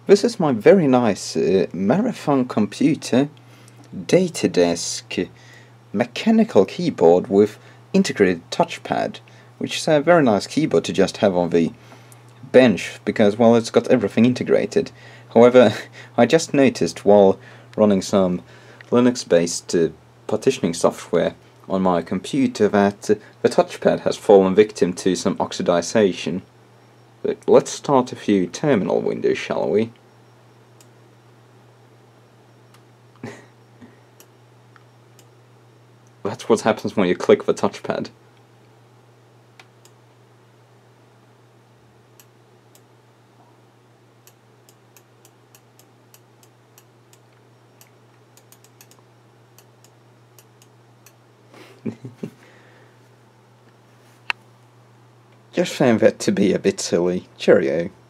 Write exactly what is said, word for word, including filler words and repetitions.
This is my very nice uh, Marathon computer Datadesk mechanical keyboard with integrated touchpad, which is a very nice keyboard to just have on the bench because, well, it's got everything integrated. However, I just noticed while running some Linux-based uh, partitioning software on my computer that uh, the touchpad has fallen victim to some oxidization. But let's start a few terminal windows, shall we? That's what happens when you click the touchpad. Just found that to be a bit silly. Cheerio.